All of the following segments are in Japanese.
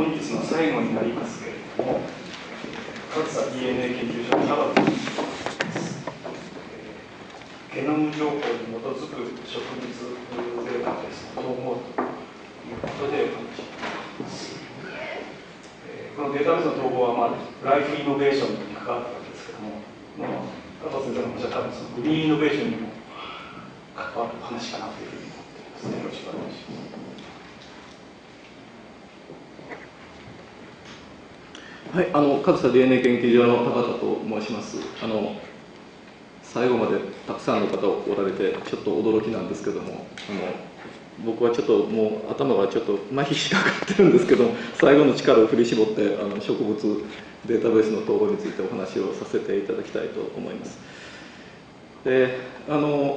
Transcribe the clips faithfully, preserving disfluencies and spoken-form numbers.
本日の最後になりますけれども、上総 ディーエヌエー 研究所の田畑です。ゲノム情報に基づく植物データベースの統合ということでお話しします。このデータベースの統合は、まあ、ライフイノベーションに関わったわけですけども、加藤先生の話は多分そのグリーンイノベーションにも関わる話かなというふうに思っていますね。よろしくお願いします。 はい、あの上総 ディーエヌエー 研究所の田畑と申します。あの最後までたくさんの方おられてちょっと驚きなんですけども、あの僕はちょっともう頭がちょっと麻痺しかかってるんですけど、最後の力を振り絞ってあの植物データベースの統合についてお話をさせていただきたいと思います。で、あの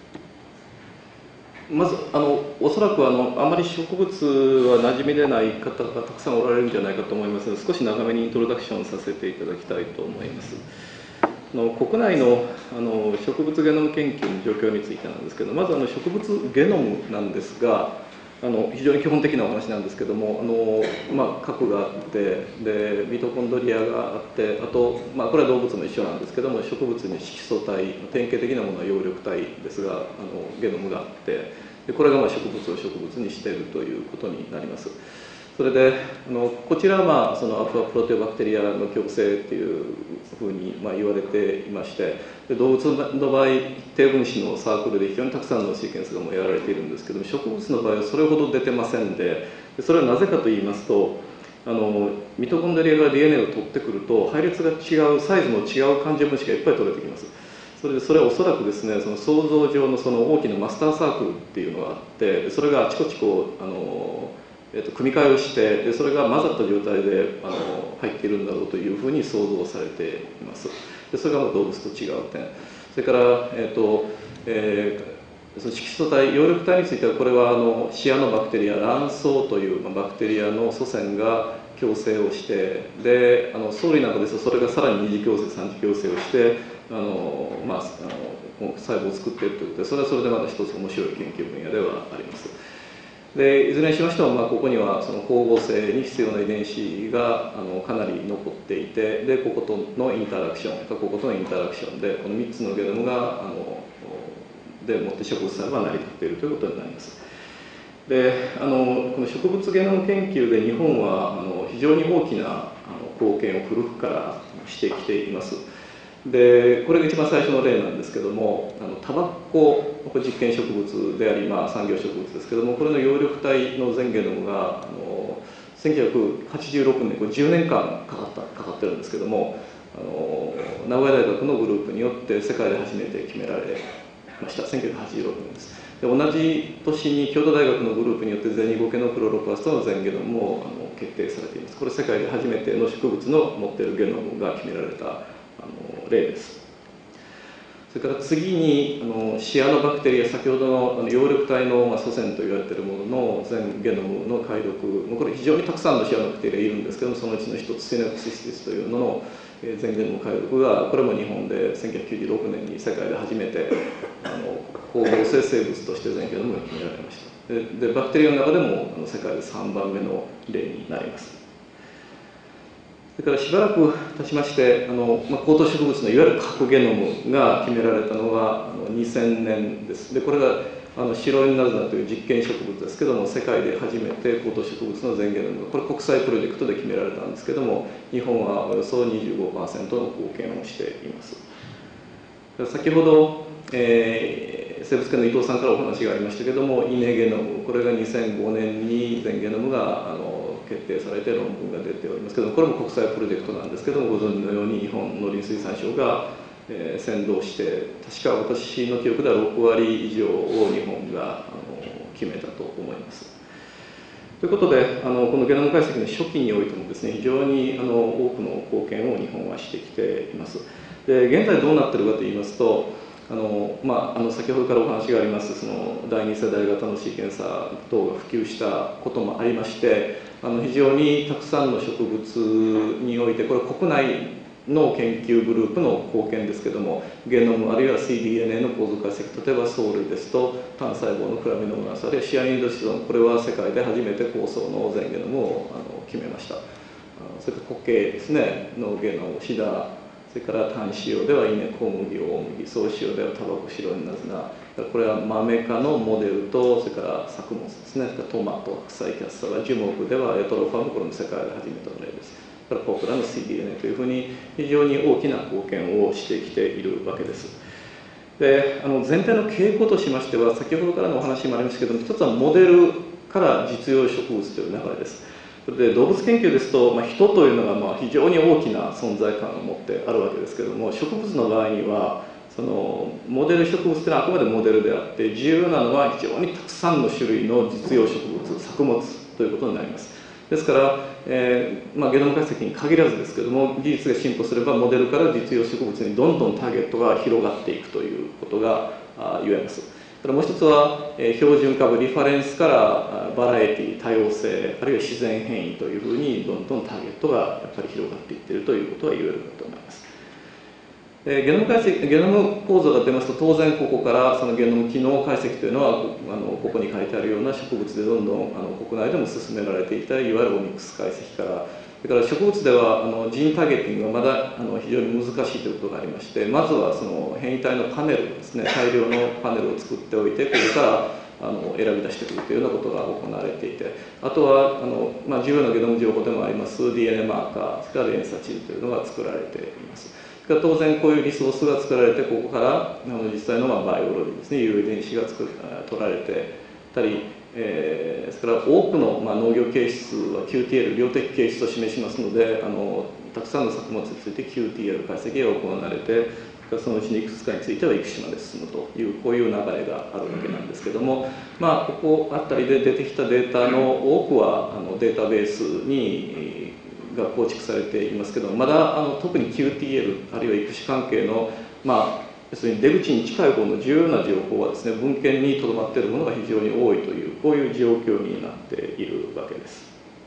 まずあのおそらくあのあまり植物は馴染みでない方がたくさんおられるんじゃないかと思いますので、少し長めにイントロダクションさせていただきたいと思います。あの国内のあの植物ゲノム研究の状況についてなんですけど、まずあの植物ゲノムなんですが、あの非常に基本的なお話なんですけども、あの、まあ、核があってでミトコンドリアがあって、あと、まあ、これは動物も一緒なんですけども、植物に色素体、典型的なものは葉緑体ですが、あのゲノムがあって、でこれがまあ植物を植物にしているということになります。それであのこちらは、まあ、そのアルファプロテオバクテリアの共生っていうふうにまあ言われていまして、で動物の場合低分子のサークルで非常にたくさんのシーケンスがもうやられているんですけども、植物の場合はそれほど出てませんで、それはなぜかと言いますと、あのミトコンドリアが ディーエヌエー を取ってくると配列が違うサイズの違う環状分子がいっぱい取れてきます。それでそれはおそらくですね、その想像上のその大きなマスターサークルっていうのがあって、それがあちこちこうあのえー、と組み替えをして、でそれが混ざった状態であの入っているんだろうというふうに想像されています。でそれが動物と違う点、それから、えーとえー、その色素体、葉緑体については、これはあのシアノバクテリア、卵巣という、まあ、バクテリアの祖先が共生をして、であの藻類なんかですと、それがさらに二次共生、三次共生をして、あの、まあ、あの細胞を作っているということで、それはそれでまた一つ面白い研究分野ではあります。でいずれにしましても、まあ、ここにはその光合成に必要な遺伝子があのかなり残っていて、でこことのインタラクション、こことのインタラクションで、このみっつのゲノムがあのでもって植物細胞が成り立っているということになります。であのこの植物ゲノム研究で日本はあの非常に大きなあの貢献を古くからしてきています。でこれが一番最初の例なんですけども、あのタバコ実験植物であり、まあ、産業植物ですけども、これの葉緑体の全ゲノムがあのせんきゅうひゃくはちじゅうろくねん、これじゅうねんかんかかったかかってるんですけども、あの名古屋大学のグループによって世界で初めて決められました。せんきゅうひゃくはちじゅうろくねんです。で同じ年に京都大学のグループによってゼニゴケのクロロプラストの全ゲノムもあの決定されています。これ世界で初めての植物の持っているゲノムが決められたあの例です。それから次にあのシアノバクテリア、先ほどのあの葉緑体の、まあ、祖先と言われているものの全ゲノムの解読、これ非常にたくさんのシアノバクテリアいるんですけども、そのうちの一つセネクシスティスというのの全ゲノム解読が、これも日本でせんきゅうひゃくきゅうじゅうろくねんに世界で初めてあの光合成生物として全ゲノムが決められました。ででバクテリアの中でもあの世界でさんばんめの例になります。それからしばらく経ちまして、あの、まあ、高等植物のいわゆる核ゲノムが決められたのがあのにせんねんです。でこれがあのシロイヌナズナという実験植物ですけども、世界で初めて高等植物の全ゲノム、これ国際プロジェクトで決められたんですけども、日本はおよそ にじゅうごパーセント の貢献をしています。先ほど、えー、生物系の伊藤さんからお話がありましたけども、イネゲノム、これがにせんごねんに全ゲノムがあの決定されて論文が出ておりますけども、これも国際プロジェクトなんですけども、ご存知のように日本農林水産省が、えー、先導して、確か私の記憶ではろくわり以上を日本があの決めたと思います。ということで、あのこのゲノム解析の初期においてもですね、非常にあの多くの貢献を日本はしてきています。で現在どうなっているかといいますと、あのまあ、あの先ほどからお話がありますそのだいに世代型のシーケンサー等が普及したこともありまして、あの非常にたくさんの植物において、これ国内の研究グループの貢献ですけども、ゲノムあるいは シーディーエヌエー の構造解析、例えば藻類ですと単細胞のクラミノムナス、あるいはシアニドシゾン、これは世界で初めて高層の全ゲノムをあの決めました。それから固形ですねのゲノム、シダ、それから単飼用では稲、小麦、大麦、総飼用ではタバコ、白いナズナ、これはマメ科のモデルと、それから作物ですね、トマト、白菜、キャッサバ、樹木ではエトロファーム、これも世界で初めての例です。それからポプラの シーディーエヌエー というふうに非常に大きな貢献をしてきているわけです。で、あの全体の傾向としましては、先ほどからのお話もありましたけども、一つはモデルから実用植物という流れです。で動物研究ですと、まあ、人というのがまあ非常に大きな存在感を持ってあるわけですけれども、植物の場合にはそのモデル植物というのはあくまでモデルであって、重要なのは非常にたくさんの種類の実用植物、作物ということになります。ですから、えーまあ、ゲノム解析に限らずですけれども、技術が進歩すればモデルから実用植物にどんどんターゲットが広がっていくということが言えます。ただもう一つは、えー、標準株リファレンスからバラエティ、多様性、あるいは自然変異というふうにどんどんターゲットがやっぱり広がっていっているということは言えるかと思います。えー、ゲノム解析、ゲノム構造が出ますと、当然ここからそのゲノム機能解析というのは、あのここに書いてあるような植物でどんどんあの国内でも進められていたいわゆるオミックス解析から、それから植物ではあのジーンターゲティングがまだあの非常に難しいということがありまして、まずはその変異体のパネルですね、大量のパネルを作っておいて、これからあの選び出してくるというようなことが行われていて、あとはあの、まあ、重要なゲノム情報でもあります ディーエヌエー マーカー、それから連鎖チルというのが作られています。当然こういうリソースが作られて、ここからあの実際のまあバイオロジーですね、有遺伝子が作取られてたり、えー、それから多くの、まあ、農業形質は キューティーエル 量的形質を示しますので、あのたくさんの作物について キューティーエル 解析が行われて、そのうちのいくつかについては生島で進むという、こういう流れがあるわけなんですけども、まあ、ここあたりで出てきたデータの多くはあのデータベースにが構築されていますけど、まだあの特に キューティーエル あるいは育種関係の、まあ、要するに出口に近い方の重要な情報はですね、文献にとどまっているものが非常に多いという、こういう状況になっているわけです。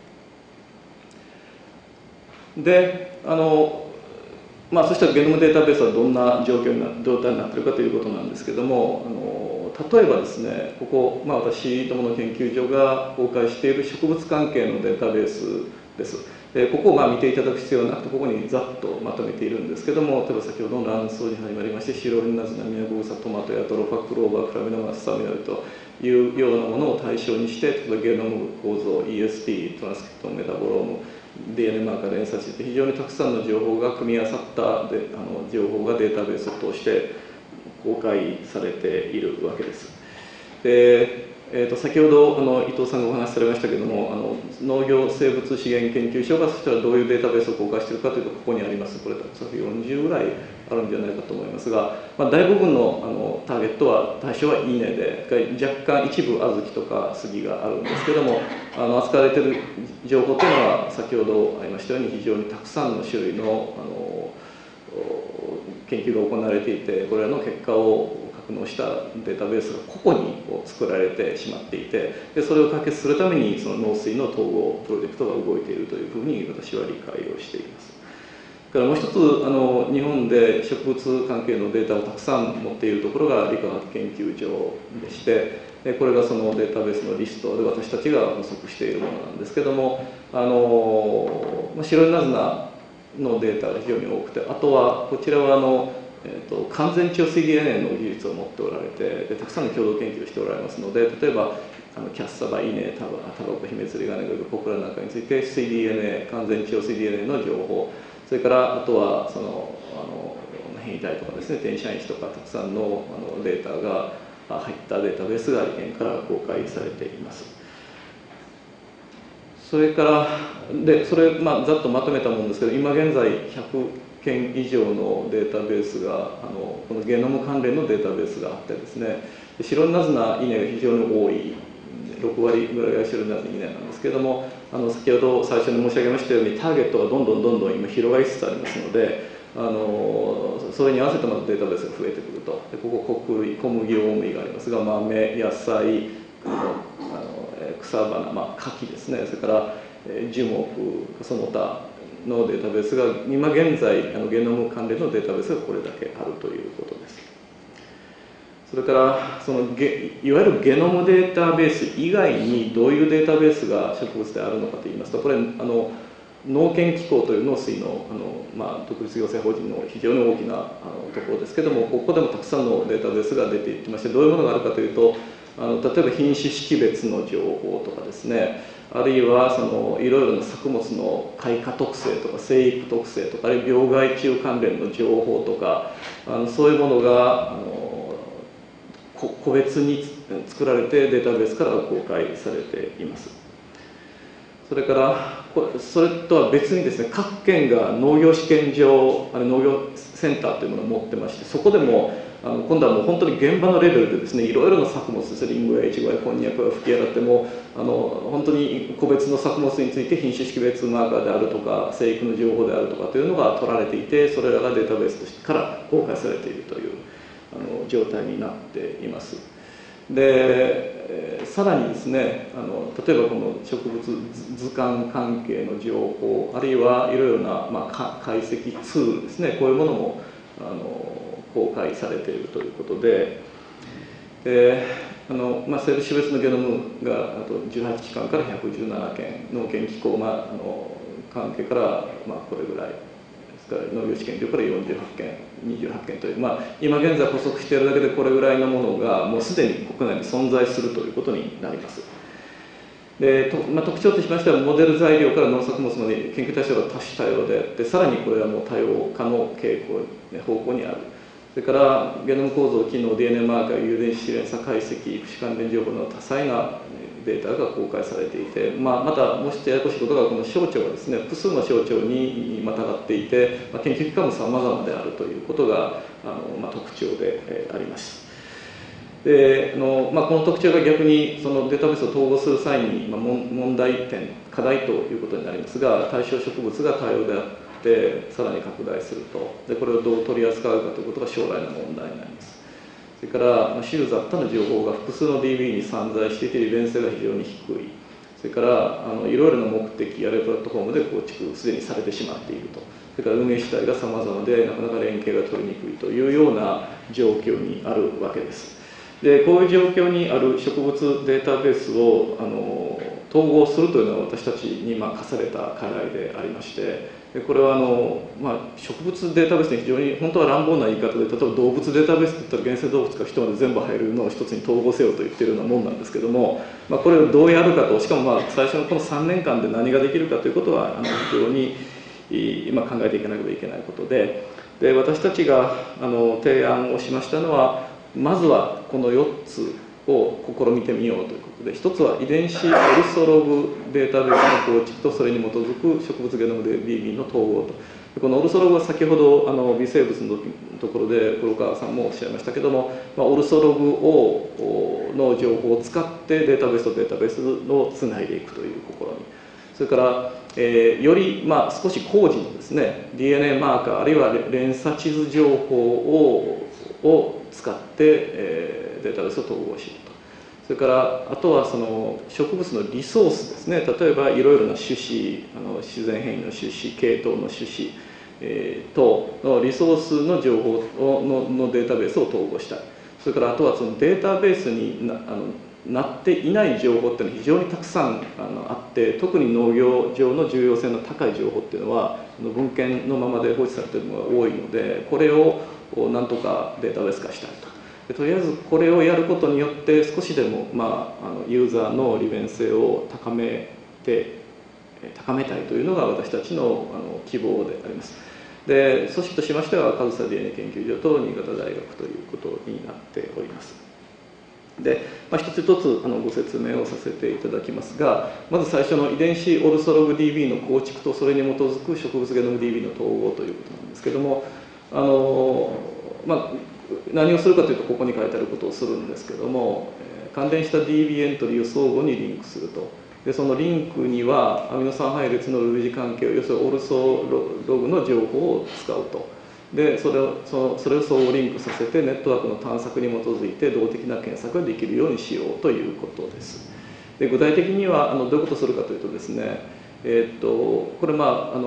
で、あのまあ、そしたらゲノムデータベースはどんな状況にな状態になっているかということなんですけども、あの例えばですね、ここ、まあ、私どもの研究所が公開している植物関係のデータベースです。でここをまあ見ていただく必要はなくて、ここにざっとまとめているんですけども、例えば先ほどの卵巣に始まりまして、白いナズナ、ミヤゴグサ、トマトやトロファクローバー、クラミノマス、サミナルというようなものを対象にして、例えばゲノム構造、イーエスティー、トランスクリプトン、メタボローム、ディーエヌエー マーカー、連鎖値って非常にたくさんの情報が組み合わさったであの情報がデータベースを通して公開されているわけです。でえー、と先ほどあの伊藤さんがお話しされましたけれども、あの農業生物資源研究所がそしたらどういうデータベースを公開しているかというと、ここにあります。これおそらくよんじゅうぐらいあるんじゃないかと思いますが、まあ、大部分のあのターゲットは対象は稲で、若干一部小豆とか杉があるんですけれども、あの扱われている情報というのは先ほどありましたように非常にたくさんの種類のあの研究が行われていて、これらの結果を格納したデータベースが個々にこう作られてしまっていて、でそれを解決するためにその農水の統合プロジェクトが動いているというふうに私は理解をしています。それからもう一つ、あの日本で植物関係のデータをたくさん持っているところが理化学研究所でして、でこれがそのデータベースのリストで私たちが補足しているものなんですけども、あの白いナズナのデータが非常に多くて、あとはこちらはあのえー、と完全長 シーディーエヌエー の技術を持っておられて、でたくさんの共同研究をしておられますので、例えばあのキャッサバ、イネ、タバコ、ヒメツリガネゴイ、ポプラなんかについて シーディーエヌエー、完全長 シーディーエヌエー の情報、それからあとはそのあの変異体とかですね、転写因子とかたくさんのあのデータが入ったデータベースが理研から公開されています。それからでそれ、まあ、ざっとまとめたものですけど、今現在ひゃくけん以上のデータベースがあのこのゲノム関連のデータベースがあってですね、白ナズナ稲が非常に多い、ろくわりぐらいが白ナズナ稲なんですけれども、あの先ほど最初に申し上げましたようにターゲットがどんどんどんどん今広がりつつありますので、あのそれに合わせてまたデータベースが増えてくると。でここ穀類、小麦、大麦がありますが、豆、野菜、あの草花、まあ、柿ですね、それから樹木、その他のデータベースが今現在あのゲノム関連のデータベースがこれだけあるということです。それからそのゲいわゆるゲノムデータベース以外にどういうデータベースが植物であるのかといいますと、これあの農研機構という農水のあの、まあ、独立行政法人の非常に大きなあのところですけども、ここでもたくさんのデータベースが出てきまして、どういうものがあるかというと、あの例えば品種識別の情報とかですね、あるいはそのいろいろな作物の開花特性とか生育特性とか、あるいは病害虫関連の情報とか、あのそういうものがあの個別に作られてデータベースから公開されています。それからこれそれとは別にですね、各県が農業試験場、あれ農業センターというものを持ってまして、そこでもあの今度はもう本当に現場のレベルでですね、いろいろな作物ですね、リンゴやイチゴやこんにゃくや吹きやらってもあの本当に個別の作物について品種識別マーカーであるとか生育の情報であるとかというのが取られていて、それらがデータベースとしてから公開されているというあの状態になっています。で、えー、さらにですね、あの例えばこの植物図鑑関係の情報、あるいはいろいろな、まあ、解析ツールですね、こういうものもあの公開されているということで、であのまあ、生物種別のゲノムがあとじゅうはちきかんからひゃくじゅうななけん、農研機構、まあ、あの関係から、まあ、これぐらいですから、農業試験場からよんじゅうはちけん、にじゅうはちけんという、まあ、今現在補足しているだけでこれぐらいのものがもうすでに国内に存在するということになります。でとまあ、特徴としましては、モデル材料から農作物まで研究対象が多種多様であって、さらにこれはもう多様化の傾向、方向にある。それからゲノム構造、機能、ディーエヌエー マーカー、遺伝子連鎖解析、育種関連情報の多彩なデータが公開されていて、まあ、またもう一つややこしいことが、この省庁がですね、複数の省庁にまたがっていて、まあ、研究機関もさまざまであるということがあの、まあ、特徴で、えー、あります。であのまあ、この特徴が逆にそのデータベースを統合する際に、まあ、問題点、課題ということになりますが、対象植物が多様であって、さらに拡大すると、でこれをどう取り扱うかということが将来の問題になります。それから、種雑多な情報が複数の ディービー に散在していて、利便性が非常に低い。それからあのいろいろな目的、あるいはプラットフォームで構築、すでにされてしまっていると。それから運営主体がさまざまで、なかなか連携が取りにくいというような状況にあるわけです。でこういう状況にある植物データベースをあの統合するというのは私たちにまあ課された課題でありまして、でこれはあの、まあ、植物データベースに非常に本当は乱暴な言い方で、例えば動物データベースって言ったら原生動物から人まで全部入るのを一つに統合せよと言っているようなもんなんですけども、まあ、これをどうやるかと、しかもまあ最初のこのさんねんかんで何ができるかということはあの非常に今考えていかなければいけないことで、で私たちがあの提案をしましたのは、まずはこのよっつを試みてみようということで、ひとつは遺伝子オルソログデータベースの構築とそれに基づく植物ゲノム ディービー の統合と。このオルソログは先ほどあの微生物のところで黒川さんもおっしゃいましたけども、まあ、オルソログをの情報を使ってデータベースとデータベースをつないでいくという試み。それから、えー、より、まあ、少し高次のですね ディーエヌエー マーカーあるいは連鎖地図情報をを使って、えー、データベースを統合しようと。それからあとはその植物のリソースですね、例えばいろいろな種子、あの自然変異の種子、系統の種子、えー、等のリソースの情報を の, のデータベースを統合したい。それからあとはそのデータベースに な, あのなっていない情報っていうのは非常にたくさん あ, のあって、特に農業上の重要性の高い情報っていうのは文献のままで放置されているのが多いので、これをなんとかデータベース化したいと。でとりあえずこれをやることによって少しでも、まあ、あのユーザーの利便性を高めて高めたいというのが私たち の, あの希望であります。で組織としましては上総 ディーエヌエー 研究所と新潟大学ということになっております。で、まあ、一つ一つあのご説明をさせていただきますが、まず最初の遺伝子オルソログ ディービー の構築とそれに基づく植物ゲノム ディービー の統合ということなんですけども、あの、まあ、何をするかというとここに書いてあることをするんですけども、えー、関連した ディービー エントリーを相互にリンクすると。でそのリンクにはアミノ酸配列の類似関係を要するにオルソログの情報を使うと。でそれをそのそれを相互リンクさせてネットワークの探索に基づいて動的な検索ができるようにしようということです。で具体的にはあのどういうことをするかというとですね、えー、っとこれまああの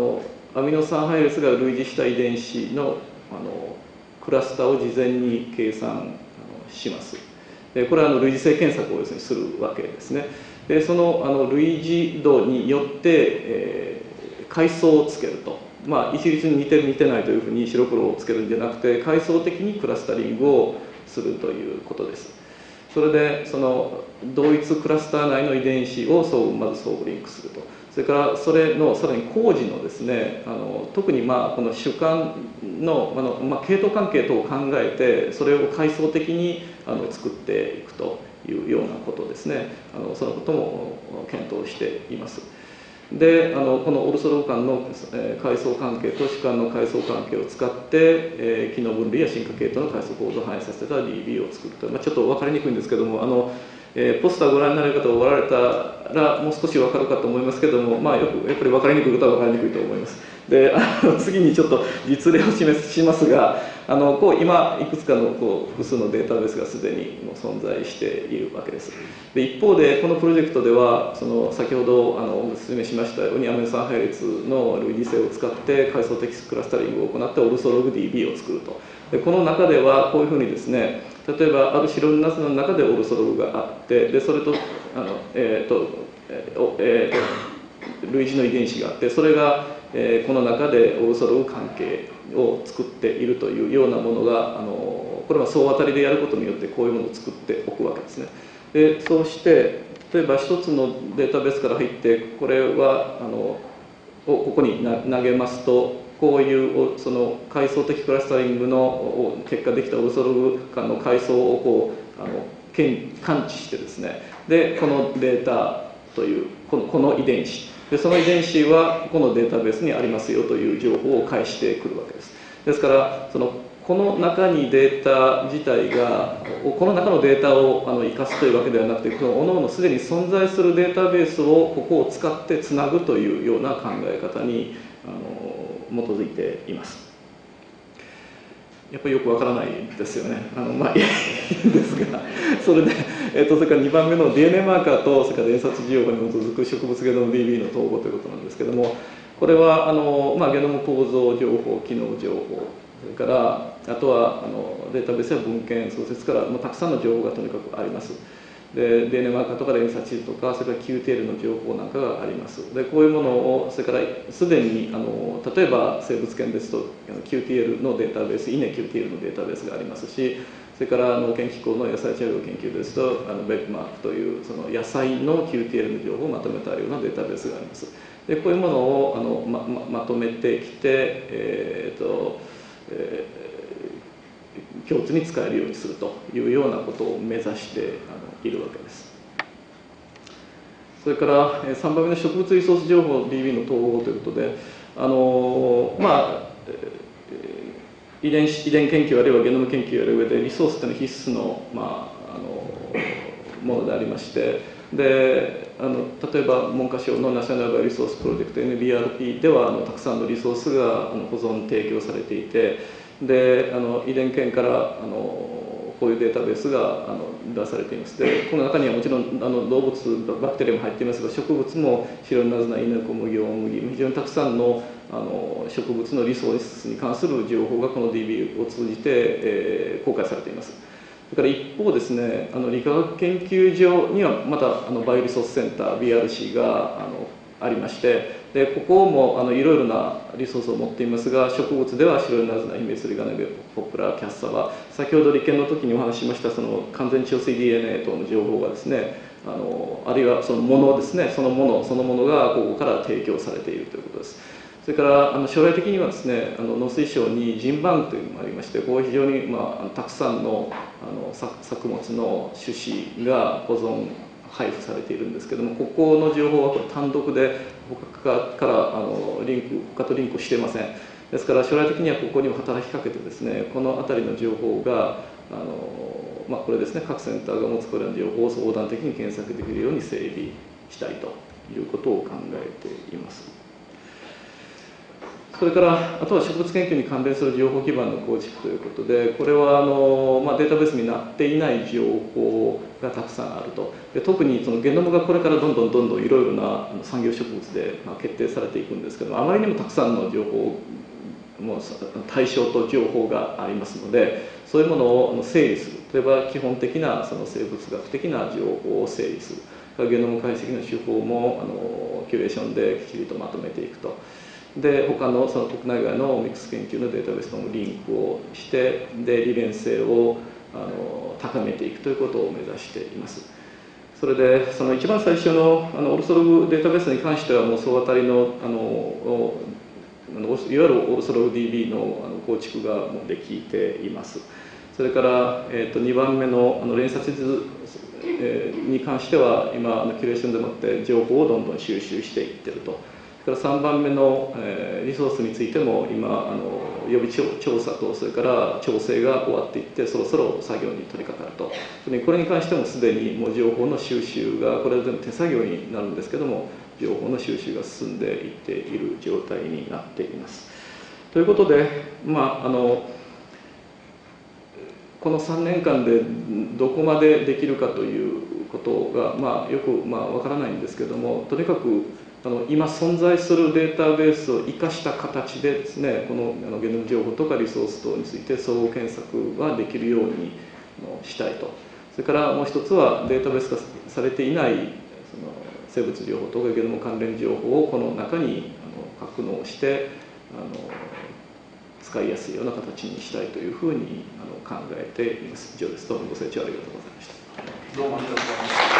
アミノ酸配列が類似した遺伝子のあのクラスターを事前に計算あのします。でこれはあの類似性検索をですねするわけですね。でそのあの類似度によって、えー、階層をつけると、まあ、一律に似てる似てないというふうに白黒をつけるんじゃなくて、階層的にクラスタリングをするということです。それでその同一クラスター内の遺伝子を相互まず相互リンクすると、それからそれのさらに工事のですね、あの特にまあこの主観のあの、まあ、系統関係等を考えて、それを階層的にあの作っていくというようなことですね。あのそのことも検討しています。であのこのオルソログ間の階層関係と主観の階層関係を使って、えー、機能分離や進化系統の階層構造を反映させた ディービー を作ると、まあ、ちょっと分かりにくいんですけども、あの、えー、ポスターをご覧になる方がおられたらもう少し分かるかと思いますけども、まあ、よくやっぱり分かりにくいことは分かりにくいと思います。であの次にちょっと実例を示しますが、あのこう今いくつかのこう複数のデータベースがすでにもう存在しているわけです。で一方でこのプロジェクトではその先ほどあのお説明しましたようにアミノ酸配列の類似性を使って階層的クラスタリングを行ってオルソログ ディービー を作ると。でこの中ではこういうふうにですね、例えばある白ナスの中でオルソログがあって、でそれとあのえっ、ー、とえーえー、類似の遺伝子があって、それがえー、この中でオルソログ関係を作っているというようなものが、あのこれは総当たりでやることによってこういうものを作っておくわけですね。でそうして例えば一つのデータベースから入ってこれはあのをここに投げますと、こういうその階層的クラスタリングの結果できたオルソログ間の階層をこうあの感知してですね、でこのデータというこのこの遺伝子で、その遺伝子はこのデータベースにありますよという情報を返してくるわけです。ですからそのこの中にデータ自体がこの中のデータをあの生かすというわけではなくて、この各々すでに存在するデータベースをここを使ってつなぐというような考え方にあの基づいています。やっぱりよくわからないですよね。あのまあいいんですが、それで、えっと、それからにばんめの ディーエヌエー マーカーとそれから連鎖情報に基づく植物ゲノム ディービー の統合ということなんですけども、これはあの、まあ、ゲノム構造情報、機能情報、それからあとはあのデータベースや文献創設からもうたくさんの情報がとにかくあります。で ディーエヌエー マーカーとか連鎖地図とか、それから キューティーエル の情報なんかがあります。でこういうものを、それからすでにあの例えば生物圏ですと キューティーエル のデータベース、イネ キューティーエル のデータベースがありますし、それから農研機構の野菜茶量研究ですとあのベックマークというその野菜の キューティーエル の情報をまとめたようなデータベースがあります。でこういうものをあの ま, ま, まとめてきて、えーとえー、共通に使えるようにするというようなことを目指してあのいるわけです。それからさんばんめの植物リソース情報 ディービー の統合ということで、あのまあ遺伝子遺伝研究あるいはゲノム研究をやる上でリソースというのは必須の、まあ、あのものでありまして、であの例えば文科省のナショナルバイオリソースプロジェクト エヌビーアールピー ではあのたくさんのリソースがあの保存提供されていて、であの遺伝研からあのこういうデータベースがあの出されています。でこの中にはもちろんあの動物バクテリアも入っていますが、植物も白ナズナ、イネコ麦、大麦、非常にたくさんのあの植物のリソースに関する情報がこの ディービー を通じて、えー、公開されています。それから一方ですね、あの理化学研究所にはまたあのバイオリソースセンター ビーアールシー があのありまして、でここもあのいろいろなリソースを持っていますが、植物では白いナズナ、ヒメスリガネベ、ポプラ、キャッサバ、先ほど理研の時にお話ししましたその完全調水 ディーエヌエー 等の情報がですね、あのあるいはそのものですね、そのものそのものがここから提供されているということです。それからあの将来的にはですね、あの農水省にジンバンクというのもありまして、ここ非常に、まあ、たくさんのあの 作, 作物の種子が保存配布されているんですけども、ここの情報はこれ単独で他からあのリンク他とリンクしていません。ですから将来的にはここにも働きかけてですね、この辺りの情報があの、まあ、これですね、各センターが持つこれらの情報を横断的に検索できるように整備したいということを考えています。 それからあとは植物研究に関連する情報基盤の構築ということで、これはあの、まあ、データベースになっていない情報がたくさんあると。で特にそのゲノムがこれからどんどんどんどんいろいろな産業植物で、まあ、決定されていくんですけども、あまりにもたくさんの情報もう対象と情報がありますので、そういうものを整理する、例えば基本的なその生物学的な情報を整理する、ゲノム解析の手法もあのキュレーションできっちりとまとめていくと。で他のその国内外のミックス研究のデータベースともリンクをして、で利便性をあの高めていくということを目指しています。それでその一番最初のあのオルソログデータベースに関してはもう総当たりのあのいわゆるオルソログ ディービー のあの構築がもうできています。それから、えー、とにばんめのあの連鎖地図、えー、に関しては今あのキュレーションでもって情報をどんどん収集していってると。それからさんばんめの、えー、リソースについても今あの予備調査とそれから調整が終わっていってそろそろ作業に取り掛かると。これに関してもすでにもう情報の収集がこれは全部手作業になるんですけども、情報の収集が進んでいっている状態になっています。ということで、まあ、あのこのさんねんかんでどこまでできるかということが、まあ、よくまあわからないんですけども、とにかくあの今存在するデータベースを生かした形でですね、このあのゲノム情報とかリソース等について総合検索ができるようにしたいと。それからもう一つはデータベース化されていないその生物情報とかゲノム関連情報をこの中にあの格納してあの使いやすいような形にしたいというふうにあの考えています。以上です。どうもご清聴ありがとうございました。 どうもありがとうございました。